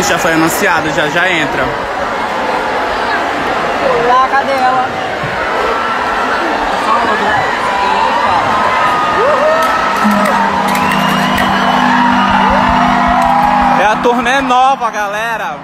já foi anunciado, já entra. Lá, cadê ela? É a turnê nova, galera.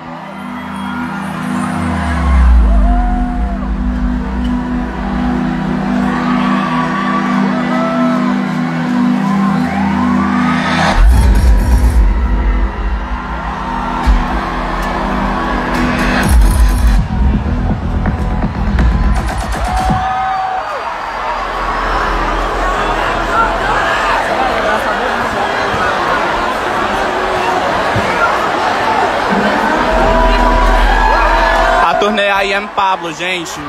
Turnê I Am Pablo, gente.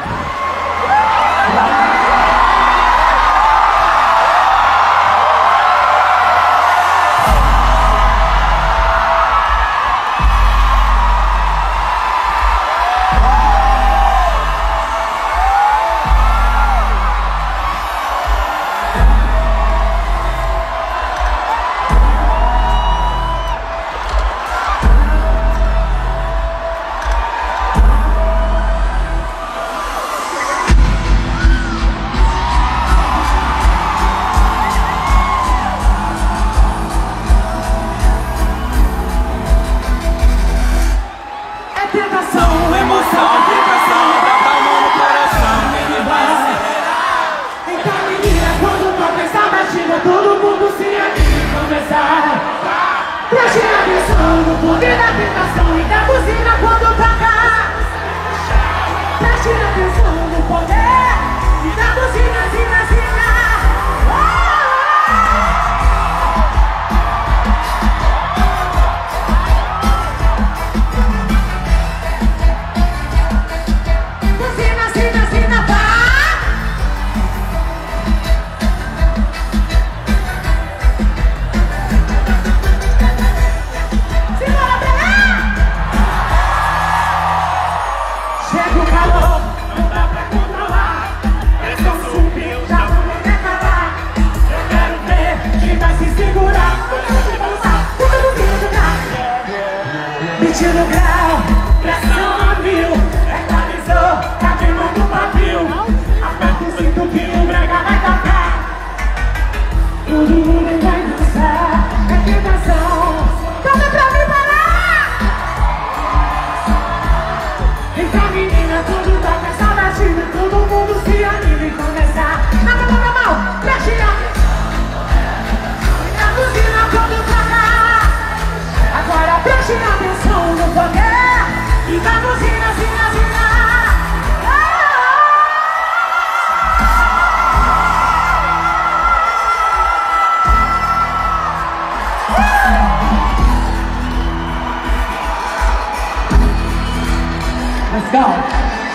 Let's go.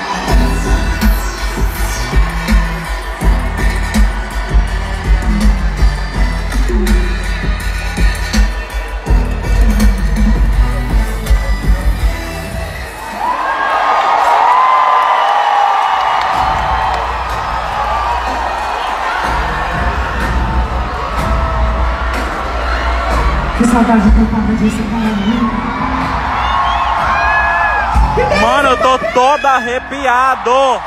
Que saudade que eu tava disso, cara. Mano, eu tô todo arrepiado.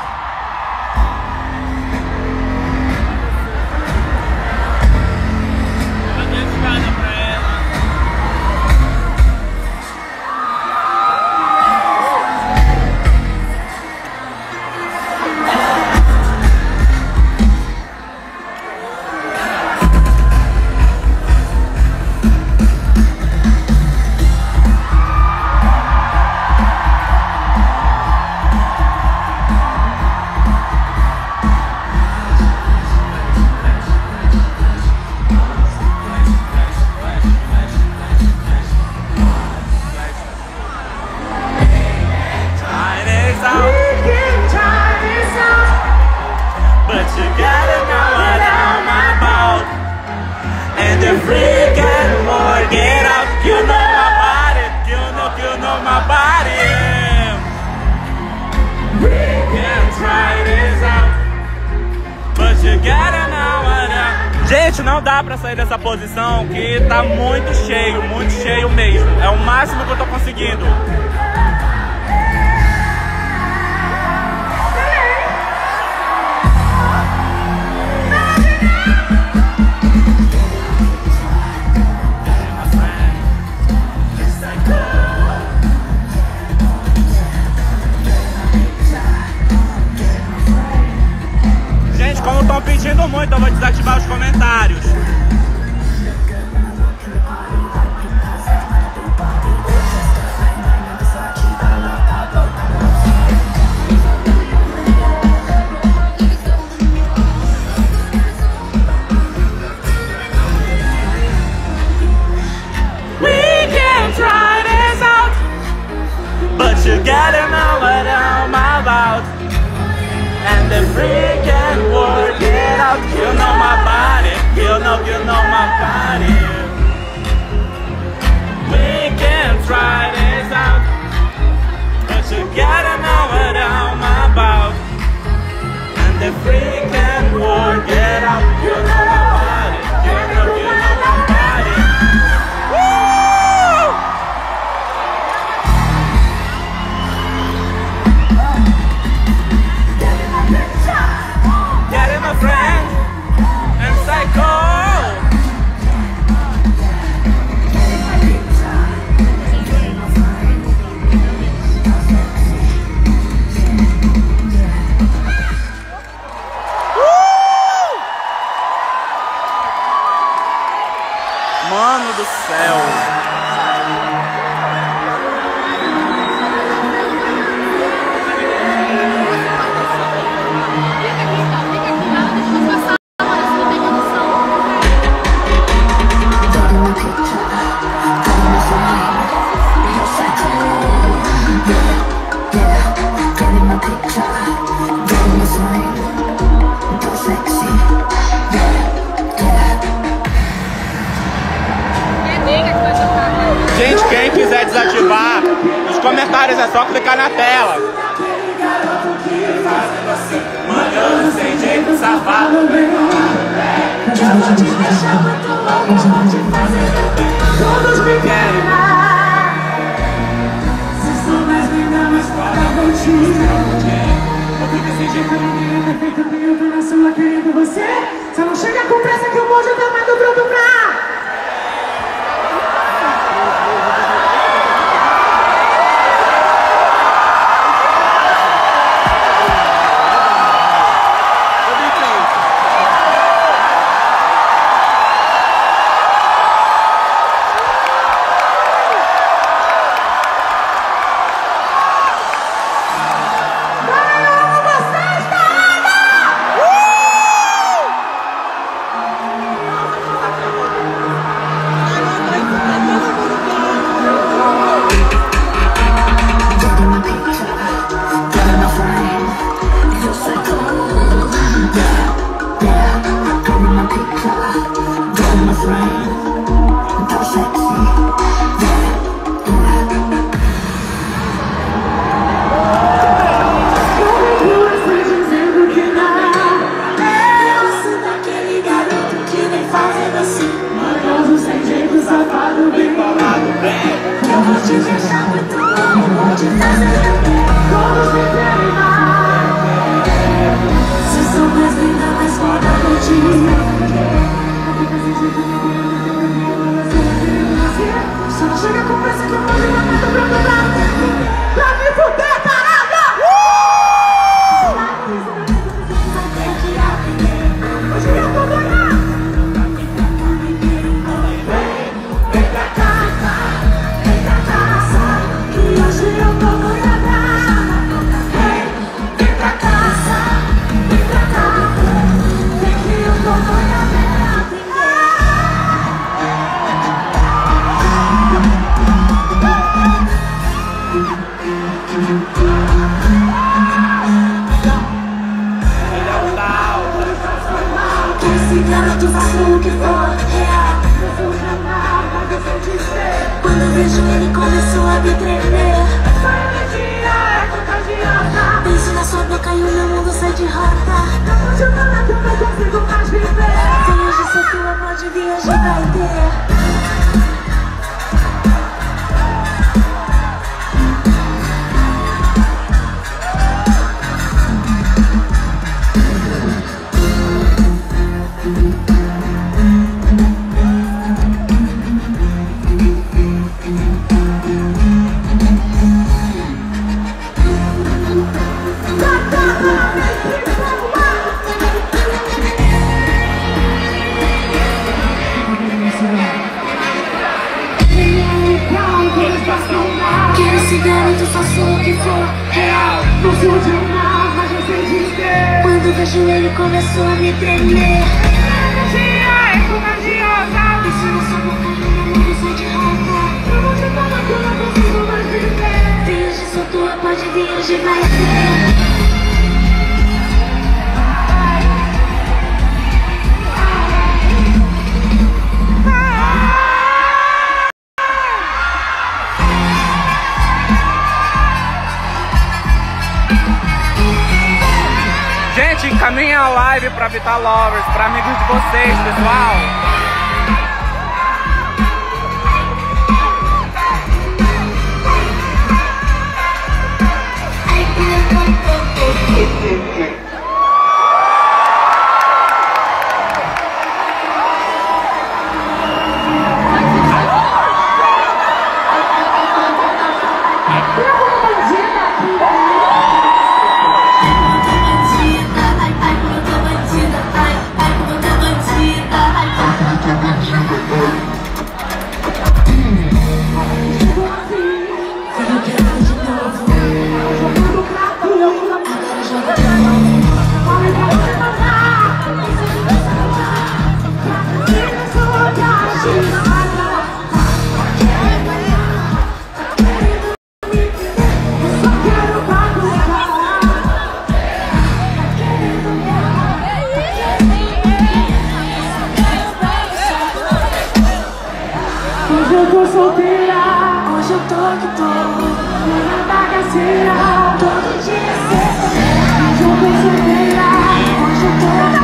Gente, não dá pra sair dessa posição que tá muito cheio mesmo. É o máximo que eu tô conseguindo. Gente, como estão pedindo muito, eu vou desativar os comentários. You gotta know what I'm about, and the freaking work it out. You know my body, you know my body. We can try this out, but you gotta know what I'm about, and the freaking work it out. You know my body, you know my body. Friend and psycho. Mano do céu. Gente, quem quiser desativar os comentários é só clicar na tela. Manhã sem jeito, safado. Todos me querem. Se soubesse me dar mais fora contigo. Fica sem jeito. Perfeito, eu tô na sua querendo você. Só não chega com pressa que o bonde tá mais do pronto pra. Quando vejo ele começou a me tremer. Essa energia é contagiosa. Penso na sua boca e o meu mundo sai de rota. Não pode falar que eu não consigo mais viver. Tenho de joelho começou a me tremer. Energia é contagiosa. Isso não sou bocado, meu mundo sai de raiva. Eu vou te falar que eu não consigo mais viver. Vem hoje, sou tua, pode vir, hoje vai ter. Gente, encaminhem a live pra Vital Lovers, pra amigos de vocês, pessoal. Hoje eu tô solteira, Hoje eu tô que tô na bagaceira. todo dia sexta. Hoje eu tô solteira, Hoje eu tô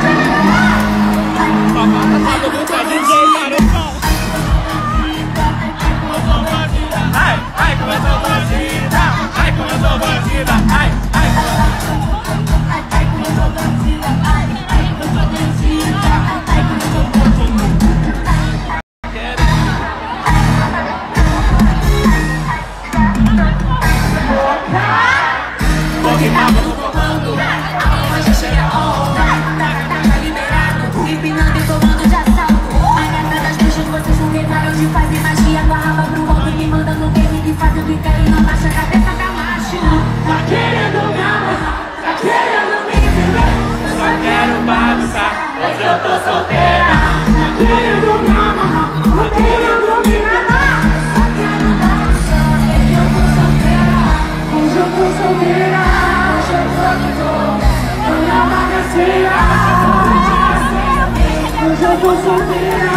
Ai, ai, começou a bandida. Ai, começou a bandida. Ai, ai. empinando em comando de assalto. A gata das bruxas, vocês não tentaram de fazer magia. Com a raba pro alto, me manda no game que faz eu brincar e não baixa a cabeça pra macho. tá querendo me amarrar, tá querendo me entender. Só quero bagunçar, hoje eu tô solteira. Tá querendo me amarrar, tá querendo me enganar. Só quero dar um som, hoje eu tô solteira. Hoje eu tô solteira, Hoje eu tô que tô tô na bagaceira. Hoje eu tô solteira.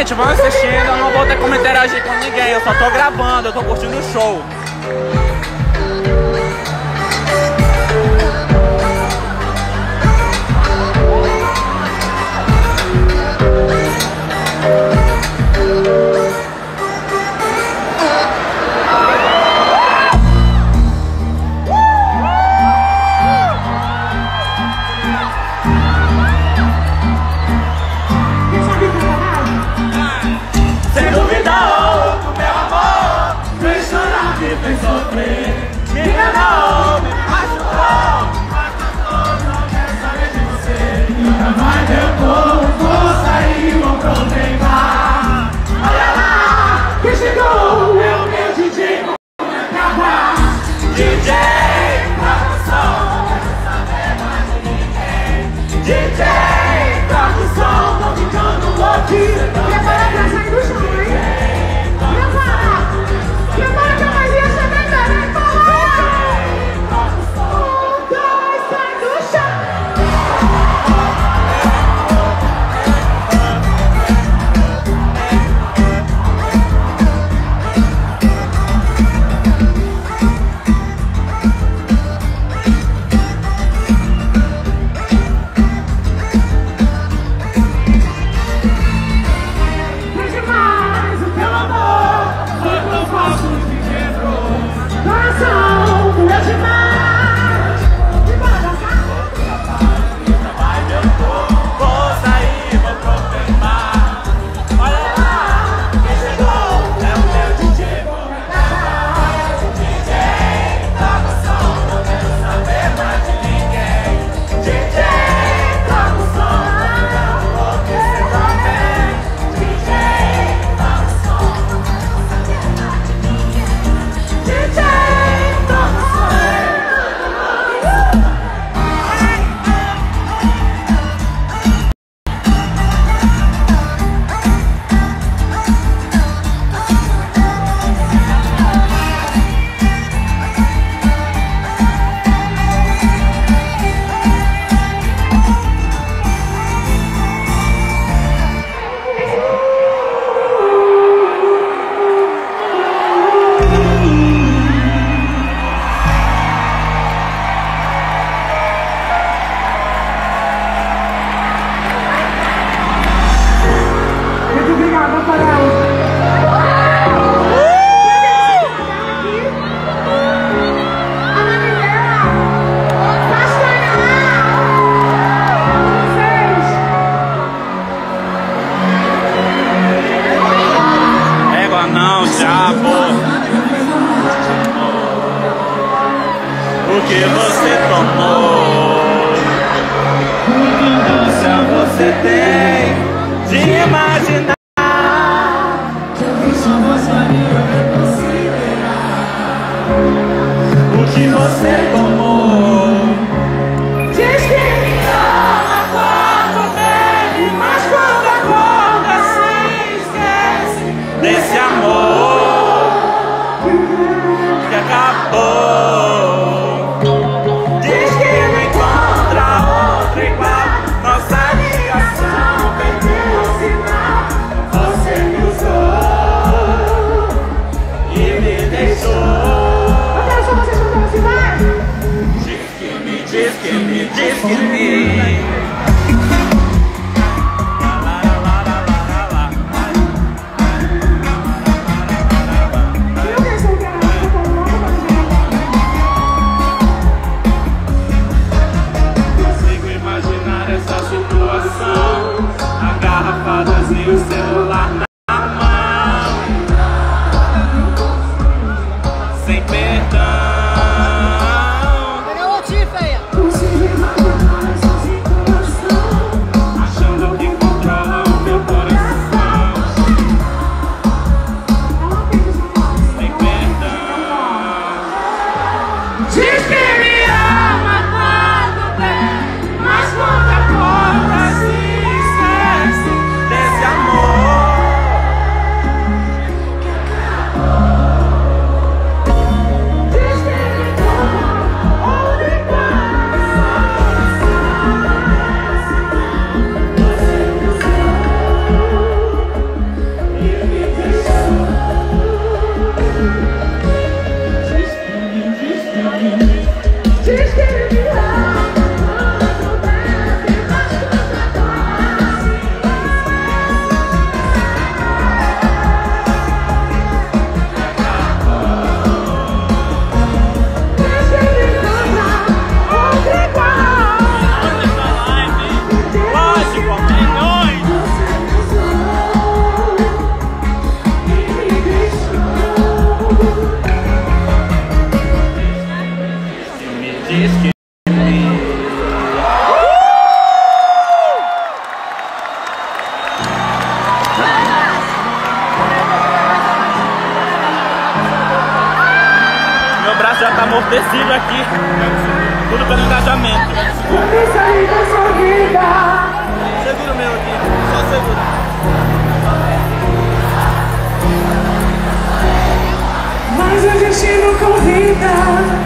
Gente, vão assistindo, eu não vou ter como interagir com ninguém, eu só tô gravando, eu tô curtindo o show. O que você tomou? Indústria você tem de imaginar que só você faria reconsiderar o que você tomou. Diz que me ama quando bebe, mas quando acorda se esquece desse amor que acabou. Consigo imaginar essa situação, agarrafadas e o celular na mão, sem perdão. espaço já tá amortecido aqui. Tudo pelo engajamento. Segura o meu aqui, só segura. Mas o destino convida.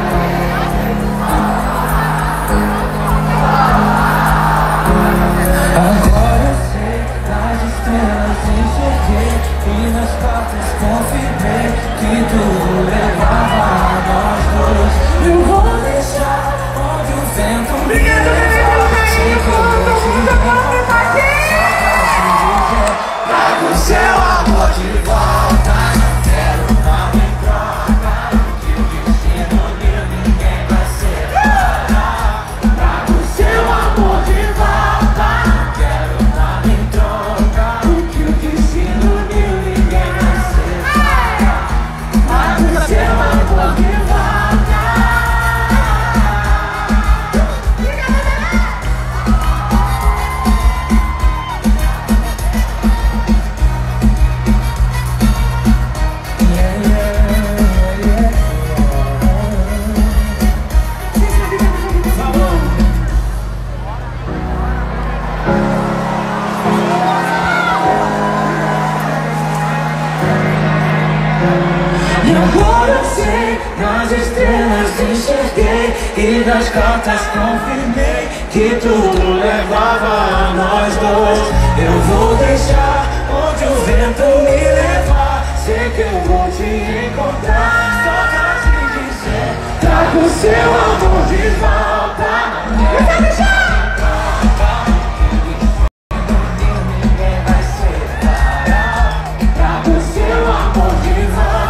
Agora eu sei, nas estrelas enxerguei e nas cartas confirmei que tudo levava a nós dois. Eu vou deixar onde o vento me levar. Todo mundo pode bater. Traga o seu amor de volta. Não quero nada em troca. Que o destino meu ninguém vai separar. Traga o seu amor de volta. Não quero nada em troca. Que o destino meu ninguém vai separar. Traga o seu amor de volta. E agora eu sei, nas estrelas enxerguei e nas cartas confirmei que tudo levava a nós dois. Eu vou deixar onde o vento me levar. Sei que eu vou te encontrar. Só pra te dizer, traga o seu amor de volta. Não deixar. Ninguém vai separar. Traga o seu amor de volta.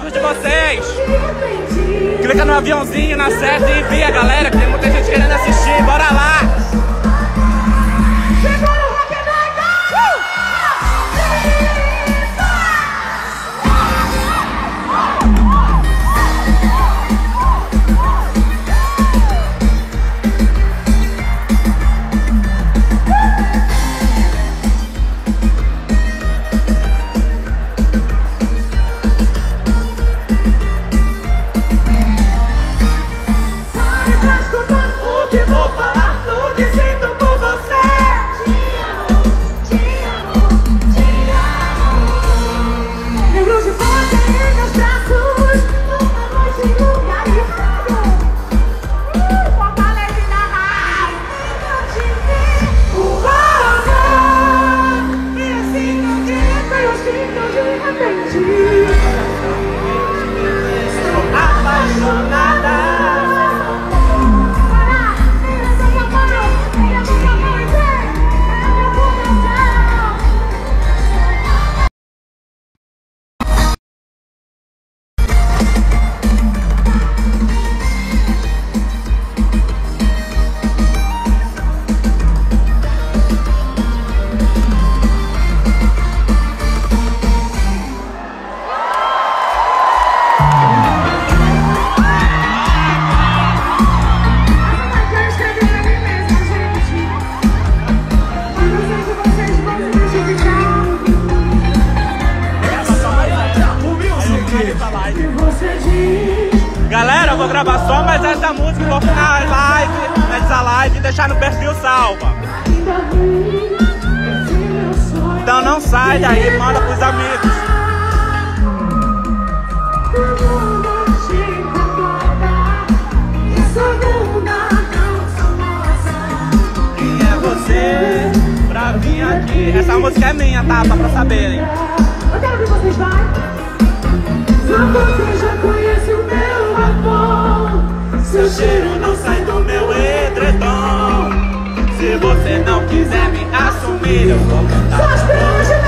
amigos de vocês. Clica no aviãozinho, na seta e envia, galera, que tem muita gente querendo assistir. Bora lá! Galera, eu vou gravar só mais essa música e vou finalizar a live e deixar no perfil salva. Então não sai daí, manda pros amigos. Quem é você pra vir aqui? Essa música é minha, tá? Só pra saberem. Eu quero que vocês vão. Só você já conhece o meu amor. Seu cheiro não sai do meu edredom. Se você não quiser me assumir, eu vou cantar. Só as piranhas de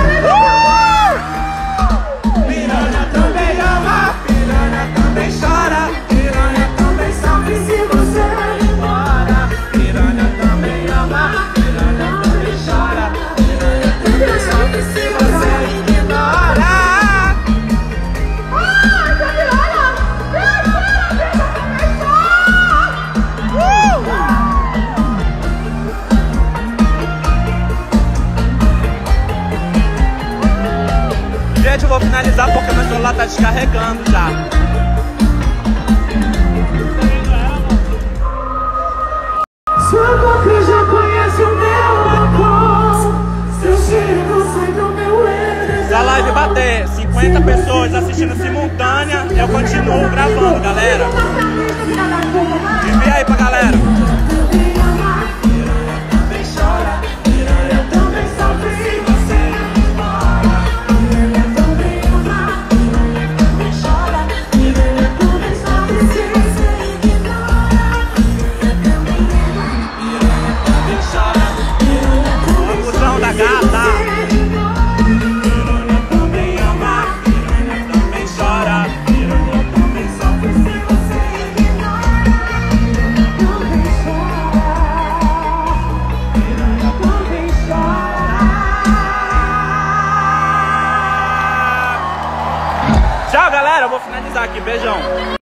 Piranha também ama, piranha também chora, piranha também sofre se você ir embora. Piranha também ama, piranha também chora, piranha também sofre se você ir embora. Gente, eu vou finalizar porque meu celular tá descarregando já. Sua boca já conhece o meu amor. Seu cheiro não sai do meu edredom. Se a live bater 50 pessoas assistindo simultânea, eu continuo gravando, galera. Envia aí pra galera.